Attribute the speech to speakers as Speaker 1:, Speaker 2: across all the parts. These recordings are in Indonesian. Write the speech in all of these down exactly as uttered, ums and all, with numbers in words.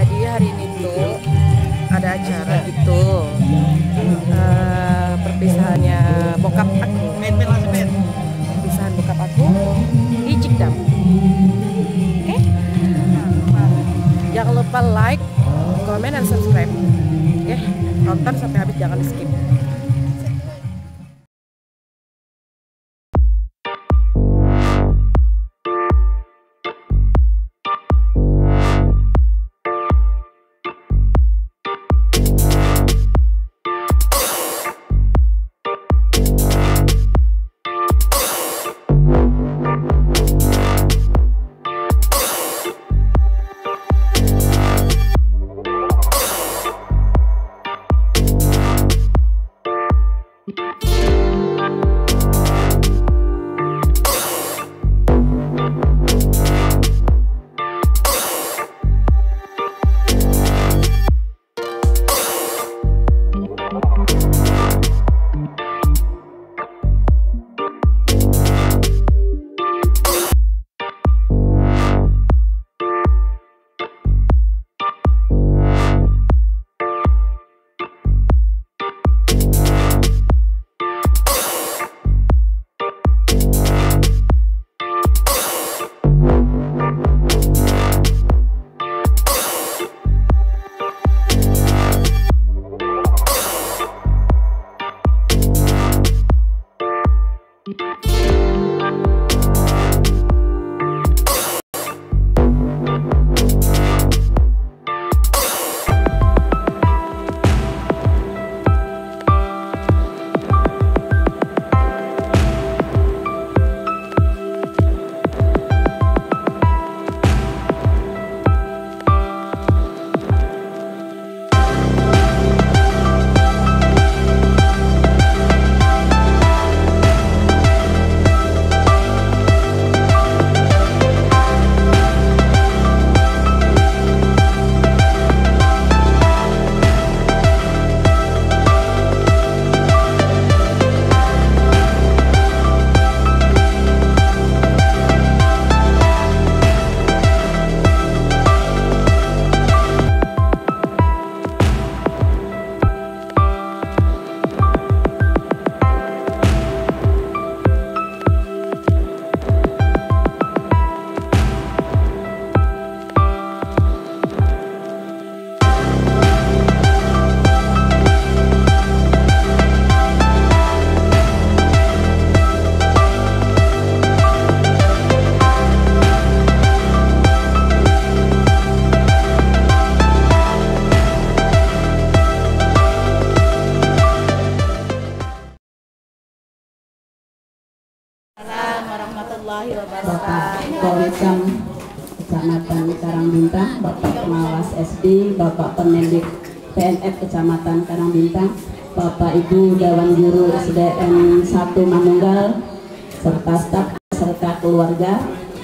Speaker 1: Jadi hari ini tuh ada acara gitu, uh, perpisahannya bokap aku, perpisahan bokap aku di Cikdam. Oke, okay? Jangan lupa like, comment, dan subscribe. Oke, okay? Nonton sampai habis, jangan di skip.
Speaker 2: Bapak Polrekam Kecamatan Karangbintang, Bapak Pengawas S D, Bapak Pendidik P N F Kecamatan Karangbintang, Bapak Ibu Dewan Guru S D N satu Manunggal, serta staf serta keluarga,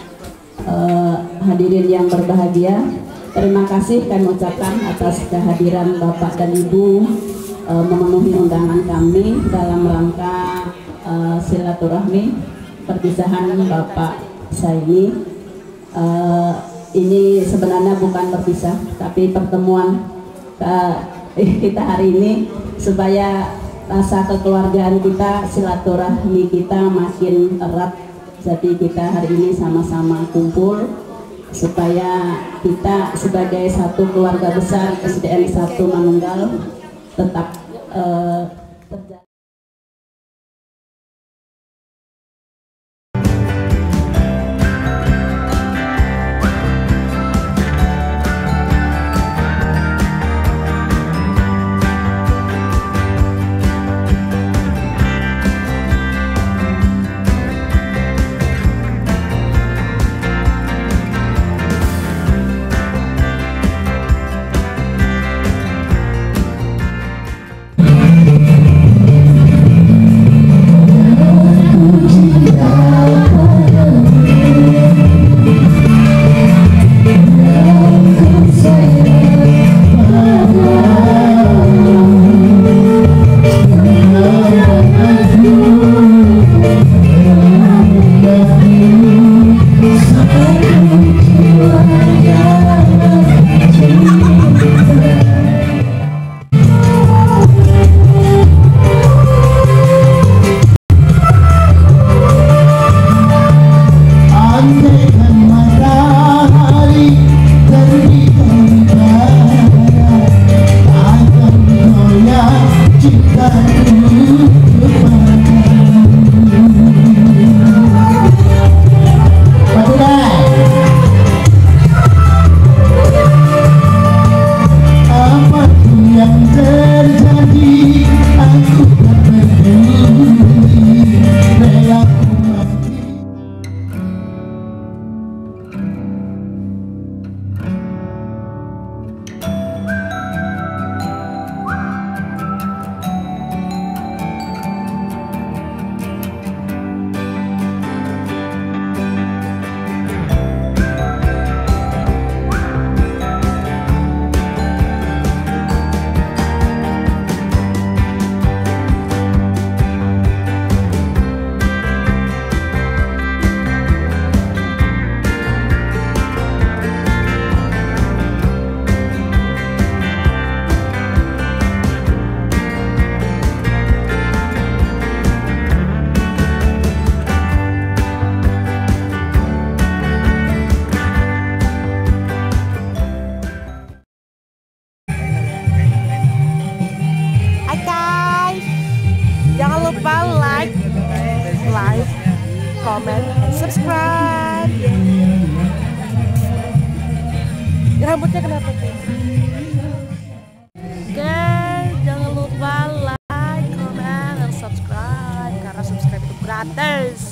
Speaker 2: eh, hadirin yang berbahagia, terima kasih kami ucapkan atas kehadiran Bapak dan Ibu eh, memenuhi undangan kami dalam rangka eh, silaturahmi perpisahan Bapak saya ini. Uh, ini sebenarnya bukan berpisah, tapi pertemuan uh, kita hari ini supaya rasa kekeluargaan kita, silaturahmi kita makin erat. Jadi kita hari ini sama-sama kumpul supaya kita sebagai satu keluarga besar S D N satu Manunggal tetap uh, terjaga.
Speaker 1: subscribe. Rambutnya kenapa tuh? Guys, jangan lupa like, comment, dan subscribe karena subscribe itu gratis.